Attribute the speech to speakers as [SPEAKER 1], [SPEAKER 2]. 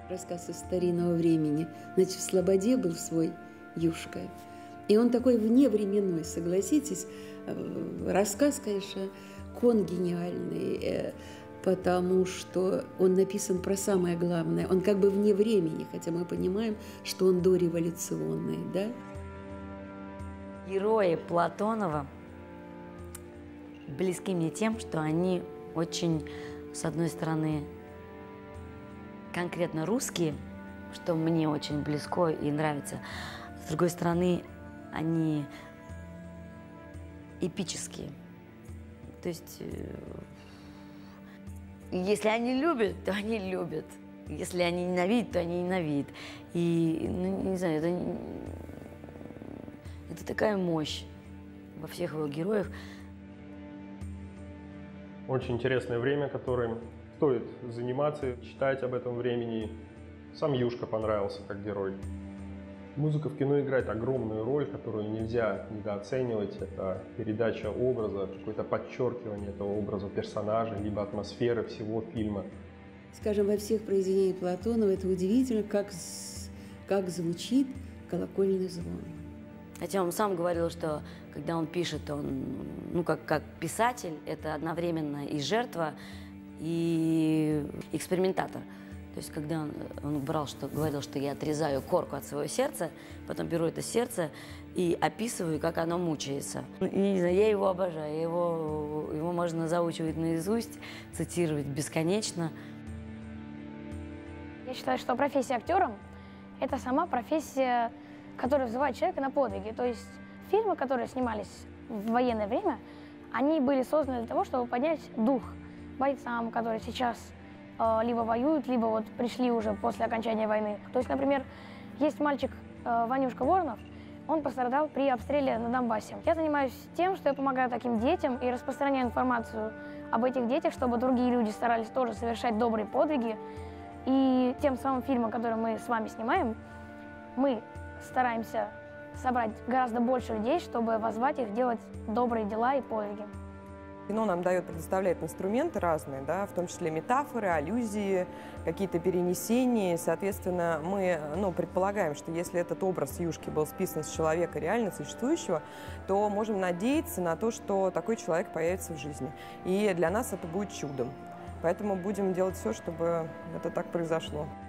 [SPEAKER 1] рассказ из старинного времени. Значит, в Слободе был свой Юшка. И он такой вневременной, согласитесь. Рассказ, конечно, конгениальный, потому что он написан про самое главное. Он как бы вне времени, хотя мы понимаем, что он дореволюционный, да?
[SPEAKER 2] Герои Платонова близки мне тем, что они очень, с одной стороны, конкретно русские, что мне очень близко и нравится. С другой стороны, они эпические. То есть, если они любят, то они любят. Если они ненавидят, то они ненавидят. И, ну, не знаю, это такая мощь во всех его героях.
[SPEAKER 3] Очень интересное время, которым стоит заниматься, читать об этом времени. Сам Юшка понравился как герой. Музыка в кино играет огромную роль, которую нельзя недооценивать. Это передача образа, какое-то подчеркивание этого образа персонажа, либо атмосферы всего фильма.
[SPEAKER 1] Скажем, во всех произведениях Платонова это удивительно, как звучит колокольный звон.
[SPEAKER 2] Хотя он сам говорил, что когда он пишет, он, ну, как писатель, это одновременно и жертва, и экспериментатор. То есть, когда он говорил, что я отрезаю корку от своего сердца, потом беру это сердце и описываю, как оно мучается. И, не знаю, я его обожаю, его можно заучивать наизусть, цитировать бесконечно.
[SPEAKER 4] Я считаю, что профессия актером – это сама профессия, которая вызывает человека на подвиги. То есть фильмы, которые снимались в военное время, они были созданы для того, чтобы поднять дух бойцам, которые сейчас либо воюют, либо вот пришли уже после окончания войны. То есть, например, есть мальчик Ванюшка Воронов, он пострадал при обстреле на Донбассе. Я занимаюсь тем, что я помогаю таким детям и распространяю информацию об этих детях, чтобы другие люди старались тоже совершать добрые подвиги. И тем самым фильмом, который мы с вами снимаем, мы стараемся собрать гораздо больше людей, чтобы воззвать их делать добрые дела и подвиги.
[SPEAKER 5] Кино нам предоставляет инструменты разные, да, в том числе метафоры, аллюзии, какие-то перенесения. Соответственно, мы предполагаем, что если этот образ Юшки был списан с человека реально существующего, то можем надеяться на то, что такой человек появится в жизни. И для нас это будет чудом. Поэтому будем делать все, чтобы это так произошло.